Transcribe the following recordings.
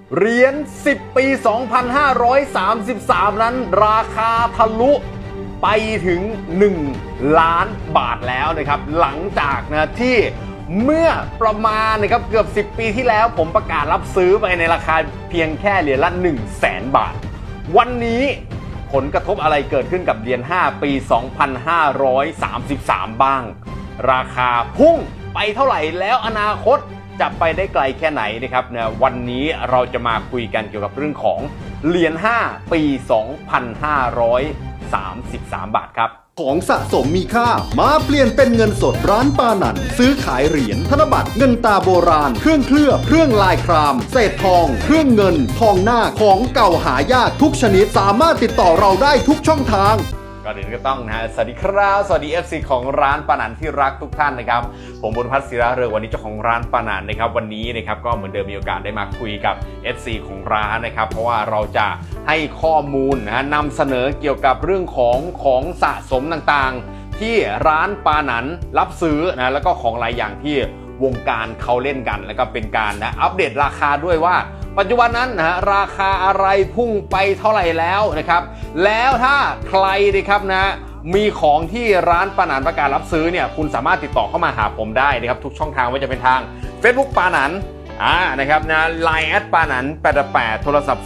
เหรียญ10 ปี 2533 นั้นราคาทะลุไปถึง1 ล้านบาทแล้วนะครับหลังจากนะที่เมื่อประมาณนะครับเกือบ10 ปีที่แล้วผมประกาศรับซื้อไปในราคาเพียงแค่เหรียญละ 100,000 บาทวันนี้ผลกระทบอะไรเกิดขึ้นกับเหรียญ5 ปี 2533 บ้างราคาพุ่งไปเท่าไหร่แล้วอนาคตจะไปได้ไกลแค่ไหนนะครับเนี่ยวันนี้เราจะมาคุยกันเกี่ยวกับเรื่องของเหรียญ5 ปี 2533 บาทครับของสะสมมีค่ามาเปลี่ยนเป็นเงินสดร้านปานันซื้อขายเหรียญธนบัตรเงินตาโบราณเครื่องเคลือบเครื่องลายครามเศษทองเครื่องเงินทองหน้าของเก่าหายากทุกชนิดสามารถติดต่อเราได้ทุกช่องทางก่อนอื่นก็ต้องนะสวัสดีครับสวัสดี FC ของร้านปานันที่รักทุกท่านนะครับผมบุญพัฒน์ศิระเรืองวันนี้เจ้าของร้านปานันนะครับวันนี้นะครับก็เหมือนเดิมมีโอกาสได้มาคุยกับ FC ของร้านนะครับเพราะว่าเราจะให้ข้อมูลนำเสนอเกี่ยวกับเรื่องของสะสมต่างๆที่ร้านปานันรับซื้อนะแล้วก็ของหลายอย่างที่วงการเขาเล่นกันแล้วก็เป็นการอัปเดตราคาด้วยว่าปัจจุบันนั้นนะราคาอะไรพุ่งไปเท่าไหร่แล้วนะครับแล้วถ้าใครนะครับนะมีของที่ร้านปานันประกาศรับซื้อเนี่ยคุณสามารถติดต่อเข้ามาหาผมได้นะครับทุกช่องทางว่าจะเป็นทาง Facebook ปานันนะครับนะ Line แอดปานัน88โทรศัพท์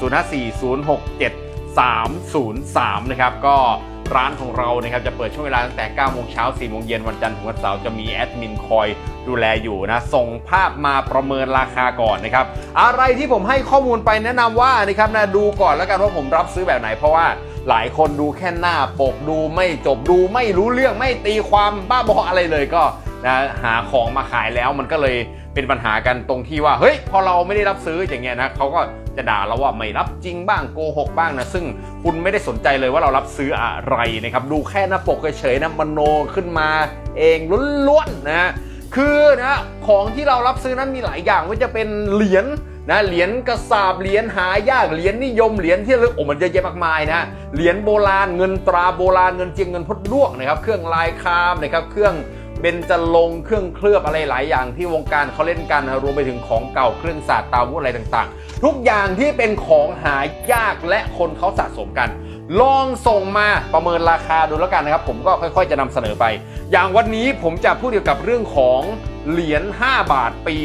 054067 303นะครับก็ร้านของเรานะครับจะเปิดช่วงเวลาตั้งแต่ 9 โมงเช้า 4 โมงเย็นวันจันทร์ถึงวันเสาร์จะมีแอดมินคอยดูแลอยู่นะส่งภาพมาประเมินราคาก่อนนะครับอะไรที่ผมให้ข้อมูลไปแนะนำว่านะครับนะดูก่อนแล้วกันว่าผมรับซื้อแบบไหนเพราะว่าหลายคนดูแค่หน้าปกดูไม่จบดูไม่รู้เรื่องไม่ตีความบ้าบออะไรเลยก็นะหาของมาขายแล้วมันก็เลยเป็นปัญหากันตรงที่ว่าเฮ้ยพอเราไม่ได้รับซื้ออย่างเงี้ยนะเขาก็จะด่าเราว่าไม่รับจริงบ้างโกหกบ้างนะซึ่งคุณไม่ได้สนใจเลยว่าเรารับซื้ออะไรนะครับดูแค่หน้าปกเฉยๆนะมโนขึ้นมาเองล้วนๆนะคือนะของที่เรารับซื้อนั้นมีหลายอย่างว่าจะเป็นเหรียญนะเหรียญกระสาบเหรียญหายากเหรียญนิยมเหรียญที่ระลึกมันเยอะแยะมากมายนะเหรียญโบราณเงินตราโบราณเงินเจียงเงินพดด้วงนะครับเครื่องลายครามนะครับเครื่องเบญจรงค์เครื่องเคลือบอะไรหลายอย่างที่วงการเขาเล่นกันนะรวมไปถึงของเก่าเครื่องศาสตร์ตาวุธอะไรต่างๆทุกอย่างที่เป็นของหายากและคนเขาสะสมกันลองส่งมาประเมินราคาดูแล้วกันนะครับผมก็ค่อยๆจะนำเสนอไปอย่างวันนี้ผมจะพูดเกี่ยวกับเรื่องของเหรียญ5 บาทปี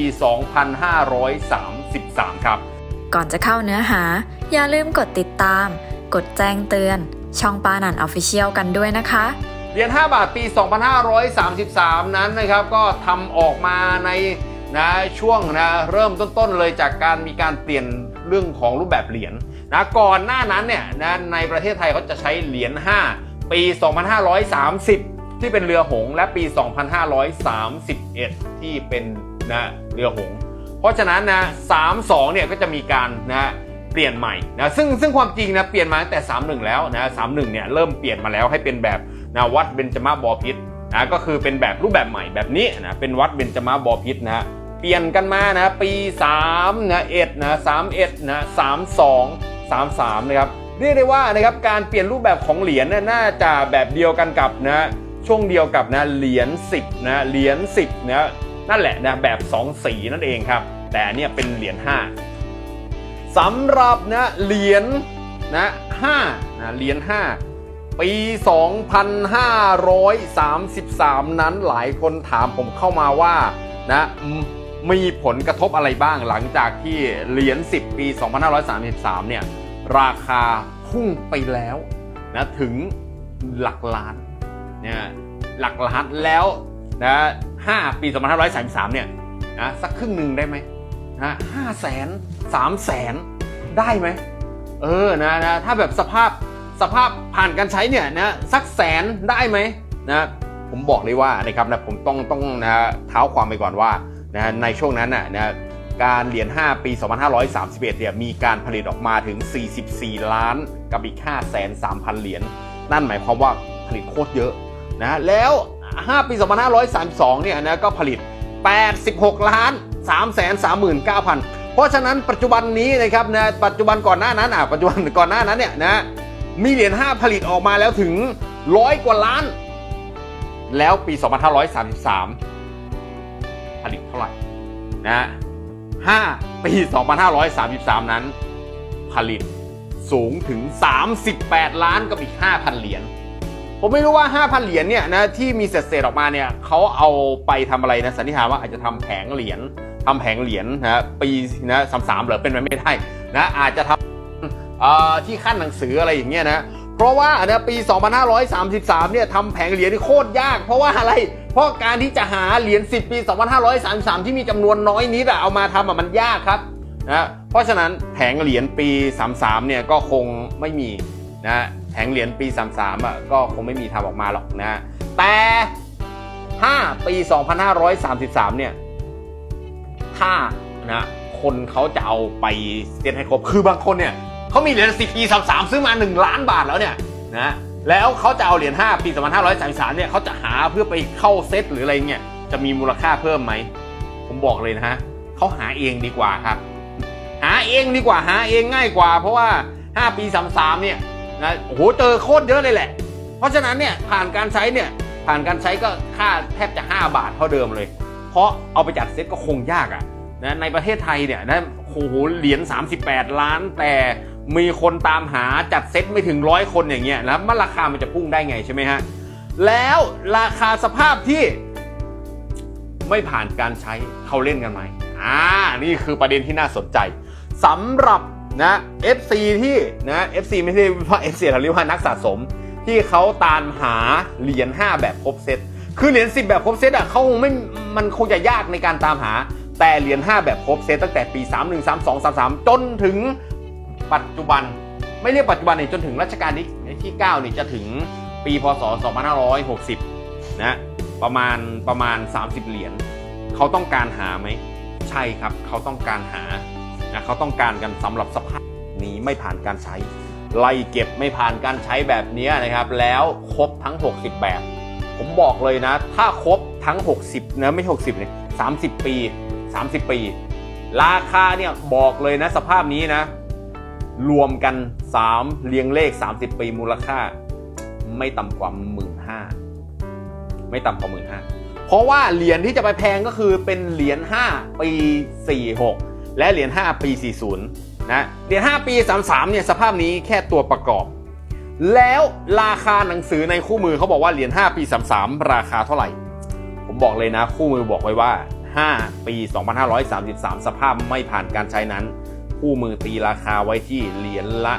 2533 ครับก่อนจะเข้าเนื้อหาอย่าลืมกดติดตามกดแจ้งเตือนช่องปานัน Official กันด้วยนะคะเหรียญ5 บาทปี 2533 นั้นนะครับก็ทำออกมาในนะช่วงนะเริ่มต้นๆเลยจากการมีการเปลี่ยนเรื่องของรูปแบบเหรียญนะก่อนหน้านั้นเนี่ยนะในประเทศไทยเขาจะใช้เหรียญ5 ปี 2530 ที่เป็นเรือหงส์และปี 2531 ที่เป็นนะเรือหงส์เพราะฉะนั้นนะ32เนี่ยก็จะมีการนะเปลี่ยนใหม่นะซึ่งความจริงนะเปลี่ยนมาตั้งแต่31แล้วนะ31เนี่ยเริ่มเปลี่ยนมาแล้วให้เป็นแบบนะวัดเบญจมาบพิตรนะก็คือเป็นแบบรูปแบบใหม่แบบนี้นะเป็นวัดเบญจมาบพิตรนะเปลี่ยนกันมานะปี3นะ1นะ31นะ32 33นะครับเรียกได้ว่านะครับการเปลี่ยนรูปแบบของเหรียญน่าจะแบบเดียวกันกับนะช่วงเดียวกับนะเหรียญ10นะเหรียญ10นะนั่นแหละนะแบบ2สีนั่นเองครับแต่เนี่ยเป็นเหรียญ5สำหรับนะเหรียญนะ5นะเหรียญ5ปี 2533 นั้นหลายคนถามผมเข้ามาว่านะมีผลกระทบอะไรบ้างหลังจากที่เหรียญ10 ปี 2533 เนี่ยราคาพุ่งไปแล้วนะถึงหลักล้านเนี่ยหลักล้านแล้วนะ5 ปี 2533 เนี่ยนะสักครึ่งหนึ่งได้ไหมนะ500,000 300,000 ได้ไหมนะถ้าแบบสภาพผ่านการใช้เนี่ยนะสัก100,000ได้ไหมนะผมบอกเลยว่านะครับนะผมต้องนะเท้าความไปก่อนว่านะในช่วงนั้นนะการเหรียญ5 ปี 2531 เนี่ยมีการผลิตออกมาถึง44 ล้านกับอีก 530,000 เหรียญนั่นหมายความว่าผลิตโคตรเยอะนะแล้ว5 ปี 2532 เนี่ยนะก็ผลิต86 ล้าน 339,000 เพราะฉะนั้นปัจจุบันนี้นะครับนะปัจจุบันก่อนหน้านั้นเนี่ยนะมีเหรียญ5ผลิตออกมาแล้วถึง100 กว่าล้านแล้วปี 2533 ผลิตเท่าไหร่นะ 5 ปี 2533 นั้นผลิตสูงถึง38ล้านกับอีก 5,000 เหรียญผมไม่รู้ว่า 5,000 เหรียญเนี่ยนะที่มีเศษออกมาเนี่ยเขาเอาไปทำอะไรนะสันนิษฐานว่าอาจจะทำแผงเหรียญนะปีนะ33เหรอเป็นไปไม่ได้นะอาจจะทำที่ขั้นหนังสืออะไรอย่างเงี้ยนะเพราะว่านะปี 2533 เนี่ยทำแผงเหรียญนี่โคตรยากเพราะว่าอะไรเพราะการที่จะหาเหรียญ10 ปี 2533 ที่มีจำนวนน้อยนิดเอามาทำมันยากครับนะเพราะฉะนั้นแผงเหรียญปี 33 เนี่ยก็คงไม่มีนะแผงเหรียญปี 33 ก็คงไม่มีทำออกมาหรอกนะแต่5 ปี 2533 เนี่ยถ้านะคนเขาจะเอาไปเซ็ตให้ครบคือบางคนเนี่ยเขามีเหรียญ10 ปี 33 ซื้อมา1 ล้านบาทแล้วเนี่ยนะแล้วเขาจะเอาเหรียญ5 ปี 2533 เนี่ยเขาจะหาเพื่อไปเข้าเซ็ตหรืออะไรเงี้ยจะมีมูลค่าเพิ่มไหมผมบอกเลยนะฮะเขาหาเองดีกว่าครับหาเองดีกว่าหาเองง่ายกว่าเพราะว่า5 ปี 33 เนี่ยนะโอ้โหเจอโคตรเยอะเลยแหละเพราะฉะนั้นเนี่ยผ่านการใช้ก็ค่าแทบจะ5 บาทเท่าเดิมเลยเพราะเอาไปจัดเซ็ตก็คงยากนะในประเทศไทยเนี่ยนะโอ้โหเหรียญ38 ล้านแต่มีคนตามหาจัดเซ็ตไม่ถึง100 คนอย่างเงี้ยแล้วราคามันจะพุ่งได้ไงใช่ไหมฮะแล้วราคาสภาพที่ไม่ผ่านการใช้เขาเล่นกันไหมนี่คือประเด็นที่น่าสนใจสำหรับนะ FC ที่นะ FC ไม่ใช่เพราะ FC เราเรียกว่านักสะสมที่เขาตามหาเหรียญ5แบบครบเซตคือเหรียญ10แบบครบเซตเขาคงไม่มันคงจะยากในการตามหาแต่เหรียญ5แบบครบเซตตั้งแต่ปี 31 32 33จนถึงปัจจุบันไม่เรียกปัจจุบันจนถึงรัชกาลที่9นี่จะถึงปีพศ 2560นะประมาณ30 เหรียญเขาต้องการหาไหมใช่ครับเขาต้องการหานะเขาต้องการกันสำหรับสภาพนี้ไม่ผ่านการใช้ไล่เก็บไม่ผ่านการใช้แบบนี้นะครับแล้วครบทั้ง60แบบผมบอกเลยนะถ้าครบทั้ง60นะไม่60เลย30 ปีราคาเนี่ยบอกเลยนะสภาพนี้นะรวมกัน3เรียงเลข30 ปีมูลค่าไม่ต่ำกว่า 15,000 ไม่ต่ำกว่า 15,000 เพราะว่าเหรียญที่จะไปแพงก็คือเป็นเหรียญ5 ปี 46 และเหรียญ5 ปี 40 นะเหรียญ5 ปี 33 เนี่ยสภาพนี้แค่ตัวประกอบแล้วราคาหนังสือในคู่มือเขาบอกว่าเหรียญ5 ปี 33 ราคาเท่าไหร่ผมบอกเลยนะคู่มือบอกไว้ว่า5 ปี 2533 สภาพไม่ผ่านการใช้นั้นคู่มือตีราคาไว้ที่เหรียญละ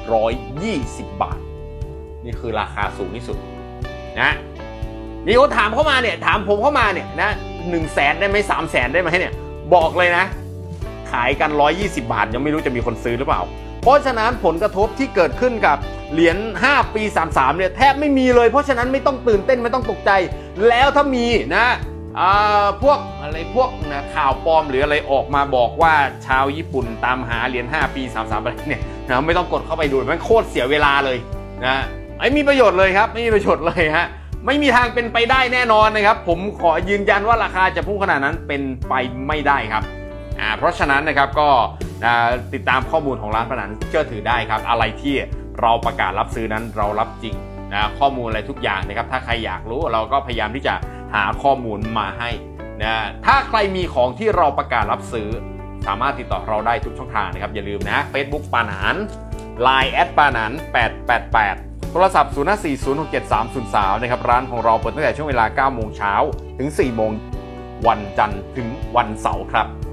120 บาทนี่คือราคาสูงที่สุดนะนี่เขาถามเข้ามาเนี่ยถามผมเข้ามาเนี่ยนะ100,000ได้ไหม300,000ได้ไหมเนี่ยบอกเลยนะขายกัน120 บาทยังไม่รู้จะมีคนซื้อหรือเปล่าเพราะฉะนั้นผลกระทบที่เกิดขึ้นกับเหรียญ5 ปี 33 เนี่ยแทบไม่มีเลยเพราะฉะนั้นไม่ต้องตื่นเต้นไม่ต้องตกใจแล้วถ้ามีนะพวกนะข่าวปลอมหรืออะไรออกมาบอกว่าชาวญี่ปุ่นตามหาเหรียญ5 ปี 33 อะไรเนี่ยนะไม่ต้องกดเข้าไปดูมันโคตรเสียเวลาเลยนะไม่มีประโยชน์เลยครับไม่มีประโยชน์เลยฮะไม่มีทางเป็นไปได้แน่นอนนะครับผมขอยืนยันว่าราคาจะพุ่งขนาดนั้นเป็นไปไม่ได้ครับเพราะฉะนั้นนะครับก็ติดตามข้อมูลของร้านพนันเชื่อถือได้ครับอะไรที่เราประกาศรับซื้อนั้นเรารับจริงนะข้อมูลอะไรทุกอย่างนะครับถ้าใครอยากรู้เราก็พยายามที่จะหาข้อมูลมาให้นะถ้าใครมีของที่เราประกาศรับซื้อสามารถติดต่อเราได้ทุกช่องทางนะครับอย่าลืมนะ Facebook ปาหนาน Line ปาหนาน888โทรศัพท์ 0540673003 นะครับร้านของเราเปิดตั้งแต่ช่วงเวลา 9 โมงเช้าถึง 4 โมงวันจันทร์ถึงวันเสาร์ครับ